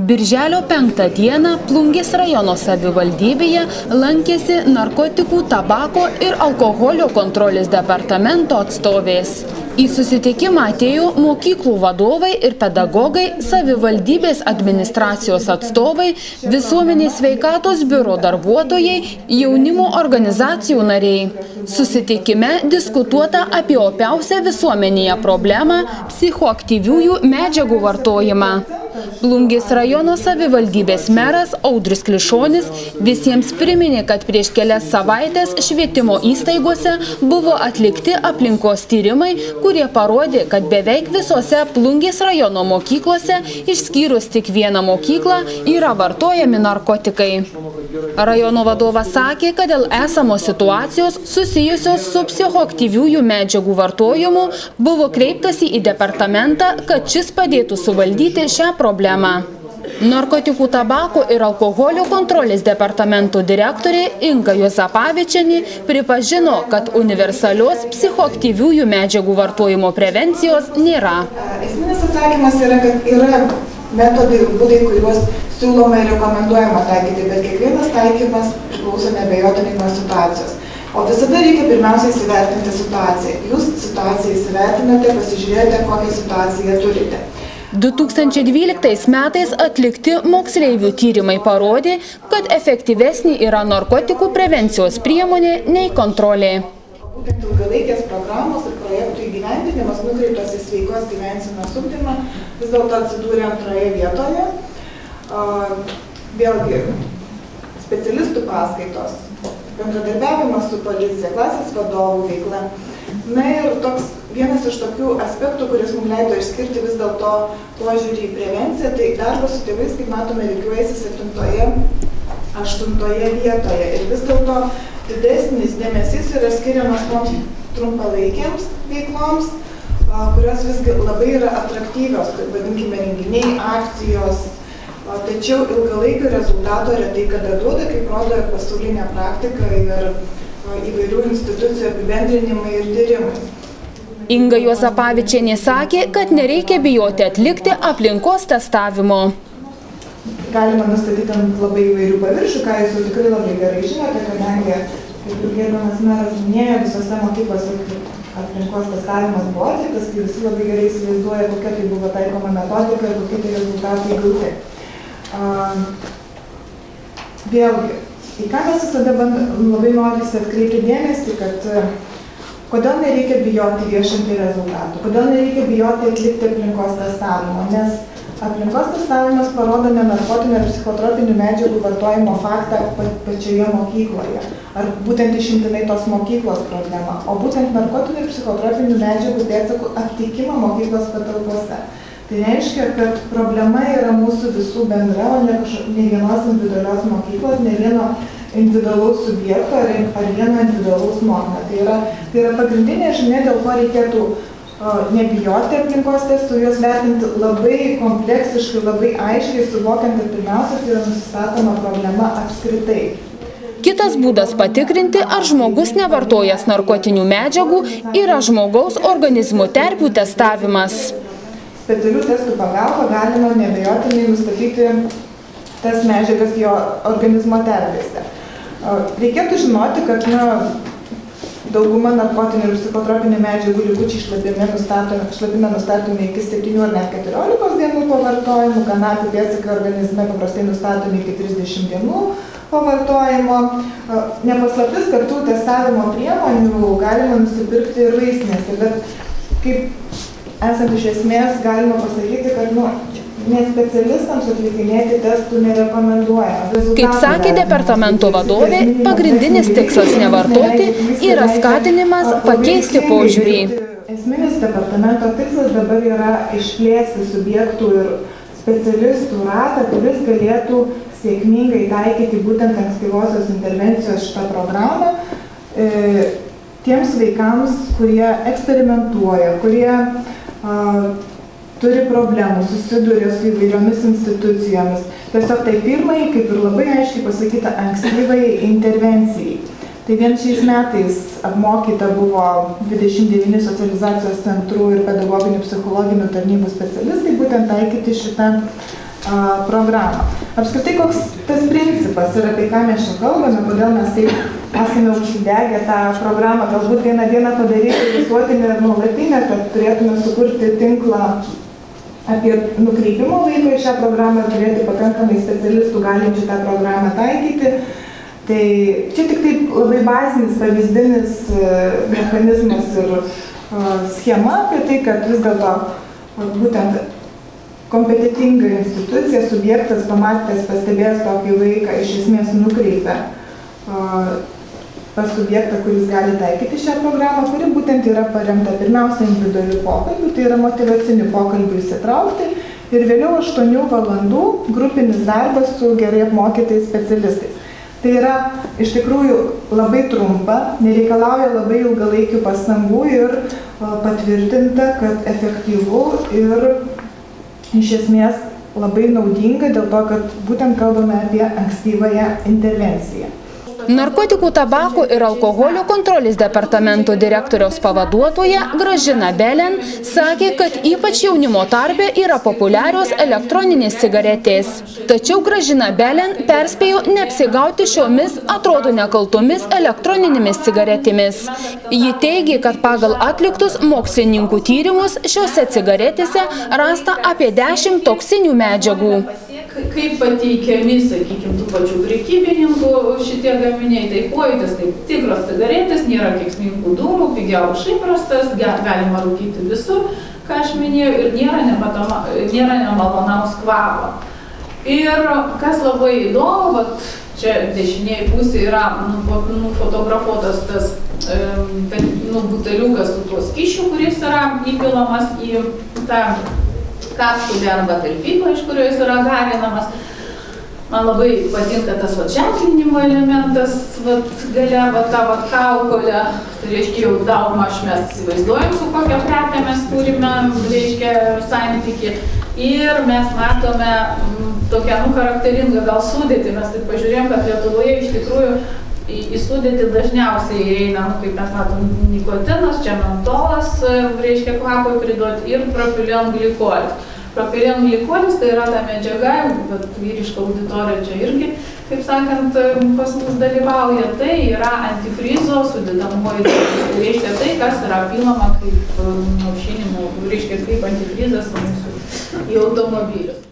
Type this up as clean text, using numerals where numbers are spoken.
Birželio 5 dieną Plungės rajono savivaldybėje lankėsi narkotikų, tabako ir alkoholio kontrolės departamento atstovės. Į susitikimą atėjo mokyklų vadovai ir pedagogai, savivaldybės administracijos atstovai, visuomenės sveikatos biuro darbuotojai, jaunimo organizacijų nariai. Susitikime diskutuota apie opiausią visuomenėje problemą – psichoaktyviųjų medžiagų vartojimą. Plungės rajono savivaldybės meras Audrius Klišonis visiems priminė, kad prieš kelias savaitės švietimo įstaigose buvo atlikti aplinkos tyrimai, kurie parodė, kad beveik visose Plungės rajono mokyklose, išskyrus tik vieną mokyklą, yra vartojami narkotikai. Rajono vadovas sakė, kad dėl esamos situacijos susijusios su psichoaktyviųjų medžiagų vartojimu buvo kreiptasi į departamentą, kad šis padėtų suvaldyti šią problemą. Narkotikų, tabako ir alkoholio kontrolės departamento direktorė Inga Juozapavičienė pripažino, kad universalios psichoaktyviųjų medžiagų vartojimo prevencijos nėra. Esminis atsakymas yra, kad yra metodai ir būdai, kuriuos siūloma ir rekomenduojama taikyti, bet kiekvienas taikymas priklauso neabejotinai nuo situacijos. O visada reikia pirmiausia įsivertinti situaciją. Jūs situaciją įsivertinate, pasižiūrėjote, kokią situaciją turite. 2012 metais atlikti moksleivių tyrimai parodė, kad efektyvesnė yra narkotikų prevencijos priemonė nei kontrolė. Būtent ilgalaikės programos ir projektų įgyvendinimas nukreiptas į sveikos gyvensenos ugdymą vis dėlto atsidūrė antroje vietoje. Vėlgi, specialistų paskaitos, bendradarbiavimas su policija, klasės vadovų veikla. Na ir toks vienas iš tokių aspektų, kuris mums leido išskirti vis dėlto požiūrį į prevenciją, tai darbas su tėvais, kaip matome, lygiuojasi 7-8 vietoje. Ir vis dėlto didesnis dėmesys yra skiriamas toms trumpalaikiams veikloms, kurios visgi labai yra atraktyvios, vadinkime renginiai, akcijos, tačiau ilgalaikio rezultato retai kada duoda, kaip rodo ir pasaulinė praktika ir įvairių institucijų apibendrinimai ir tyrimai. Inga Juozapavičienė sakė, kad nereikia bijoti atlikti aplinkos testavimo. Galima nustatyti ant labai įvairių paviršių, ką jūs jau tikrai labai gerai žinote, kadangi, kaip ir gerbiamas meras minėjo, visose mokyklose aplinkos testavimas buvo atliktas, kai visi labai gerai įsivaizduoja, kokia tai buvo taikoma metodika ir kokie tai rezultatai gauti. Vėlgi, į ką mes visada labai norisi atkreipti dėmesį, kad kodėl nereikia bijoti viešinti rezultatų, kodėl nereikia bijoti atlikti aplinkos testavimo, nes aplinkos testavimas parodo ne narkotinių ir psichotropinių medžiagų vartojimo faktą pačioje mokykloje, ar būtent išimtinai tos mokyklos problema, o būtent narkotinių ir psichotropinių medžiagų pėdsakų aptikimą mokyklos patalpose. Tai reiškia, kad problema yra mūsų visų bendra, o ne vienos individualios mokyklos, ne vieno individualaus subjekto ar vieno individualaus mokinio. Tai yra pagrindinė žinia, dėl ko reikėtų nebijoti aplinkos testų, juos vertinti labai kompleksiškai, labai aiškiai, suvokiant, kad pirmiausia, tai yra nusistatoma problema apskritai. Kitas būdas patikrinti, ar žmogus nevartojęs narkotinių medžiagų, yra žmogaus organizmo terpių testavimas. Specialių testų pagalba galima neabejotinai nustatyti tas medžiagas jo organizmo terpėse. Reikėtų žinoti, kad dauguma narkotinių ir psichotropinių medžiagų likučiai šlapime nustatomi iki 7 ar net 14 dienų po vartojimų, kanapių pėdsakai organizme paprastai nustatomi iki 30 dienų po vartojimo. Nepaslaptis, kad tų testavimo priemonių galima nusipirkti ir vaistinėse, bet kaip esant iš esmės galima pasakyti, kad nespecialistams atlikinėti testų nerekomenduojama. Kaip sakė departamento vadovė, pagrindinis tikslas nevartoti yra skatinimas pakeisti požiūrį. Esminis departamento tikslas dabar yra išplėsti subjektų ir specialistų ratą, kuris galėtų sėkmingai taikyti būtent ankstyvosios intervencijos šitą programą tiems vaikams, kurie eksperimentuoja, kurie turi problemų, susiduria su įvairiomis institucijomis. Tiesiog tai pirmai, kaip ir labai aiškiai pasakyta, ankstyvai intervencijai. Tai vien šiais metais apmokyta buvo 29 socializacijos centrų ir pedagoginių psichologinių tarnybų specialistai, būtent taikyti šitą programą. Apskritai, koks tas principas ir apie ką mes čia kalbame, kodėl mes taip esame užsidegę tą programą, galbūt vieną dieną padaryti visuotinę ir nuolatinę, kad turėtume sukurti tinklą apie nukreipimo vaiko į šią programą ir turėti pakankamai specialistų galinčių tą programą taikyti. Tai čia tik taip labai bazinis, pavyzdinis mechanizmas ir schema apie tai, kad vis dėlto būtent kompetitinga institucija, subjektas pamatęs, pastebėjęs tokį vaiką, iš esmės nukreipia pas subjektą, kuris gali taikyti šią programą, kuri būtent yra paremta pirmiausia individualių pokalbių, tai yra motyvacinių pokalbių įsitraukti ir vėliau 8 valandų grupinis darbas su gerai apmokytais specialistais. Tai yra iš tikrųjų labai trumpa, nereikalauja labai ilgalaikių pastangų ir patvirtinta, kad efektyvu ir iš esmės labai naudinga dėl to, kad būtent kalbame apie ankstyvąją intervenciją. Narkotikų, tabako ir alkoholio kontrolės departamento direktoriaus pavaduotoja Gražina Belen sakė, kad ypač jaunimo tarpe yra populiarios elektroninės cigaretės. Tačiau Gražina Belen perspėjo neapsigauti šiomis, atrodo nekaltomis elektroninėmis cigaretėmis. Ji teigė, kad pagal atliktus mokslininkų tyrimus šiuose cigaretėse rasta apie 10 toksinių medžiagų. Kaip pateikiami, sakykime, tų pačių prekybininkų šitie gaminiai, tai pojūtis, tai tikros cigaretės, nėra kenksmingų dūmų, pigiau už įprastas, galima rūkyti visur, ką aš minėjau, ir nėra nemalonaus kvapo. Ir kas labai įdomu, vat, čia dešinėje pusėje yra nufotografuotas tas buteliukas su tuo skysčiu, kuris yra įpilamas į tą kapsulę arba talpyklą, iš kurio jis yra garinamas. Man labai patinka tas ženklinimo elementas, gale ta kaukolė, tai reiškia jau daugmaž mes įsivaizduojam, su kokia prekė mes turime, reiškia, santykį. Ir mes matome tokią charakteringą gal sudėtį, mes taip pažiūrėjom, kad Lietuvoje iš tikrųjų į sudėtį dažniausiai įeina, kaip mes matom, nikotinas, čia mentolas, reiškia kvapui priduoti, ir propilenglykolis. Propilenglykolis tai yra ta medžiaga, bet vyriška auditorija čia irgi, kaip sakant, pas mus dalyvauja, tai yra antifrizo sudedamoji dalis. Tai reiškia tai, kas yra pilama kaip aušinimo, reiškia kaip antifrizas į automobilius.